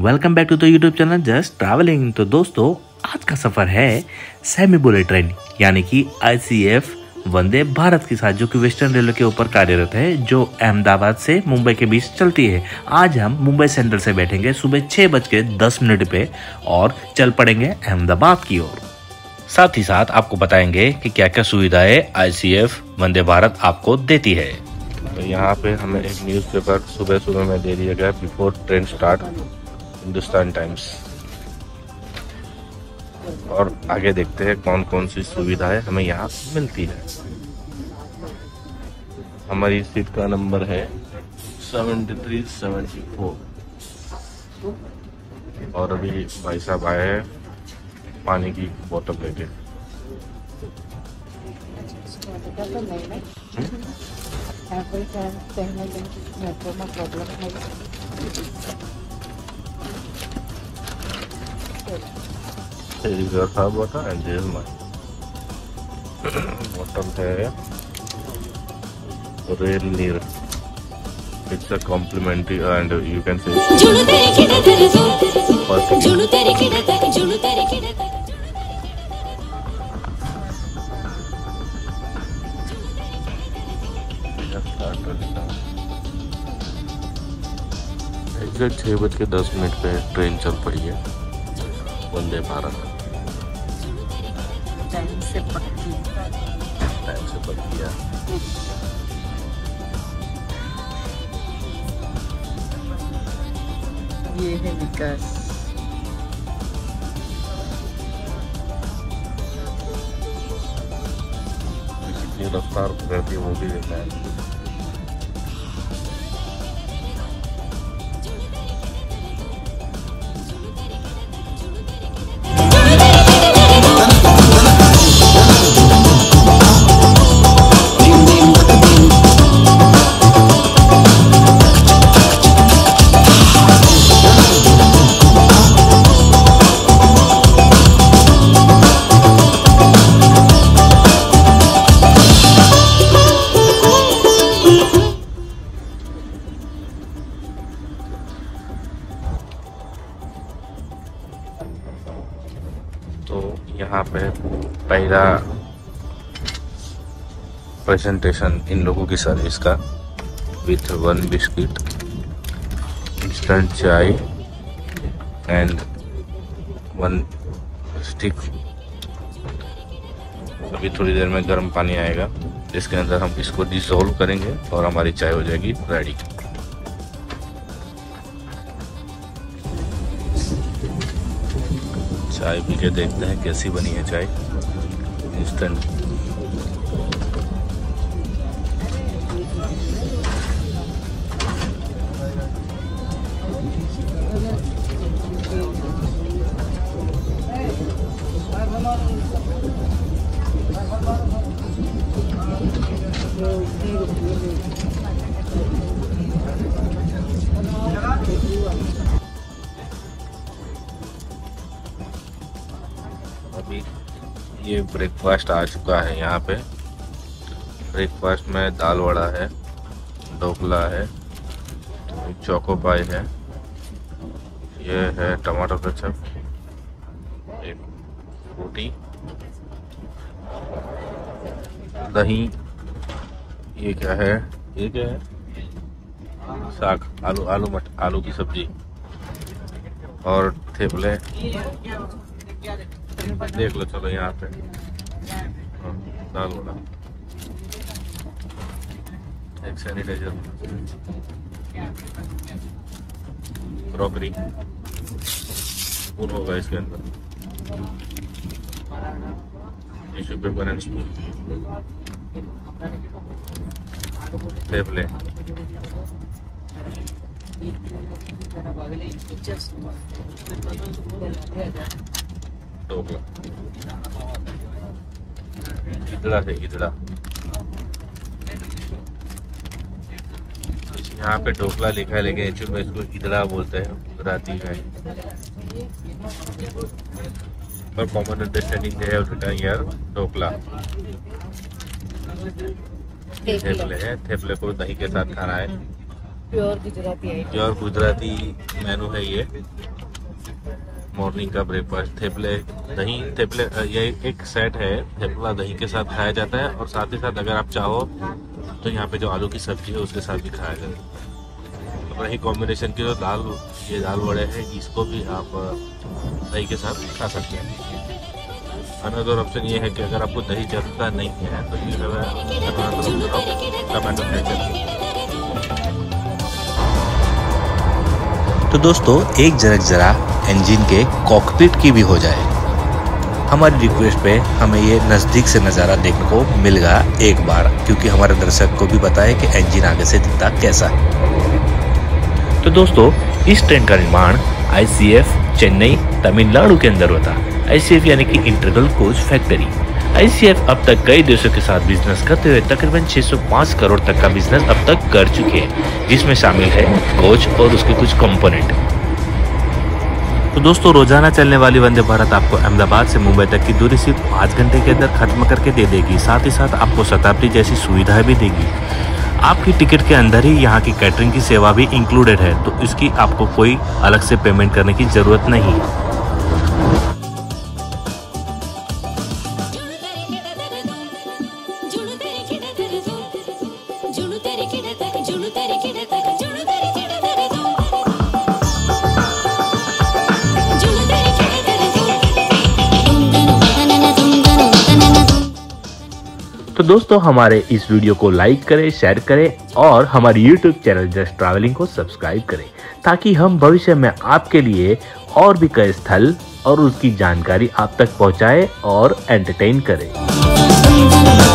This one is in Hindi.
Welcome back to the YouTube channel just travelling. तो दोस्तों आज का सफ़र है सेमी बुलेट ट्रेन यानी कि ICF वंदे भारत के साथ, जो कि वेस्टर्न रेलवे के ऊपर कार्यरत है, जो अहमदाबाद से मुंबई के बीच चलती है। आज हम मुंबई सेंट्रल से बैठेंगे सुबह 6:10 पे और चल पड़ेंगे अहमदाबाद की ओर। साथ ही साथ आपको बताएंगे कि क्या क्या सुविधाएं ICF वंदे भारत आपको देती है। तो यहाँ पे हमें एक न्यूज़पेपर सुबह में दे दिया गया before train start, Hindustan Times. और आगे देखते हैं कौन कौन सी सुविधाएं हमें यहाँ मिलती है। हमारी सीट का नंबर है 7374 और अभी भाई साहब आए हैं पानी की बोतल लेके। There is your hot water and there is mine. Bottle है Rail Neer. It's a complimentary and you can say exact 6:10 पे ट्रेन चल पड़ी है वंदे भारत। टाइम से पक्की है। ये है विकास। कितनी रफ्तार पकड़ती है वो भी देखना है। तो यहाँ पे पहला प्रेजेंटेशन इन लोगों की सर्विस का, with 1 biscuit, instant chai and 1 stick. अभी थोड़ी देर में गर्म पानी आएगा जिसके अंदर हम इसको डिसॉल्व करेंगे और हमारी चाय हो जाएगी रेडी। चाय पी के देखते हैं कैसी बनी है चाय इंस्टेंट। अभी ये ब्रेकफास्ट आ चुका है। यहाँ पे ब्रेकफास्ट में दाल वड़ा है, ढोकला है, चोको पाई है, ये है टमाटर केचप, एक रोटी, दही, ये क्या है, ये क्या है, साग, आलू की सब्जी और थेपले। देख लो, चलो यहाँ पे दाल वड़ा, एक सैनिटाइजर, क्रॉकरी, स्पून होगा इसके अंदर, tissue paper and spoon, theple, dhokla, idada है इदड़ा। यहाँ पे ढोकला लिखा है लेकिन एक्चुअली में इसको इदड़ा बोलते हैं, गुजराती है। पर कॉमन अंडरस्टैंडिंग है उसका यार ढोकला। थेपले है, थेपले को दही के साथ खाना है। प्योर गुजराती मेनू है ये। मॉर्निंग का ब्रेकफास्ट थेपले दही थेपले, ये एक सेट है, थेपला दही के साथ खाया जाता है और साथ ही साथ अगर आप चाहो तो यहाँ पे जो आलू की सब्जी है उसके साथ भी खाया जाता है। तो रही कॉम्बिनेशन की जो दाल, ये दाल वड़े हैं, इसको भी आप दही के साथ खा सकते हैं। अनदर ऑप्शन ये है कि अगर आपको दही चलता नहीं है तो ये टमाटो केचप। तो दोस्तों एक झलक जरा इंजन के कॉकपिट की भी हो जाए। हमारी रिक्वेस्ट पे हमें ये नज़दीक से नज़ारा देखने को मिल गया एक बार, क्योंकि हमारे दर्शक को भी बताया कि इंजन आगे से दिखता कैसा है। तो दोस्तों इस ट्रेन का निर्माण ICF चेन्नई तमिलनाडु के अंदर होता है। ICF यानी कि इंटीग्रल कोच फैक्ट्री। ICF अब तक कई देशों के साथ बिजनेस करते हुए तकरीबन 605 करोड़ तक का बिजनेस अब तक कर चुके हैं, जिसमें शामिल है कोच और उसके कुछ कंपोनेंट। तो दोस्तों रोजाना चलने वाली वंदे भारत आपको अहमदाबाद से मुंबई तक की दूरी सिर्फ 5 घंटे के अंदर खत्म करके दे देगी। साथ ही साथ आपको शताब्दी जैसी सुविधाएं भी देगी। आपकी टिकट के अंदर ही यहाँ की कैटरिंग की सेवा भी इंक्लूडेड है, तो इसकी आपको कोई अलग से पेमेंट करने की जरूरत नहीं है। तो दोस्तों हमारे इस वीडियो को लाइक करें, शेयर करें और हमारे YouTube चैनल जस्ट ट्रैवलिंग को सब्सक्राइब करें, ताकि हम भविष्य में आपके लिए और भी कई स्थल और उसकी जानकारी आप तक पहुंचाएं और एंटरटेन करें।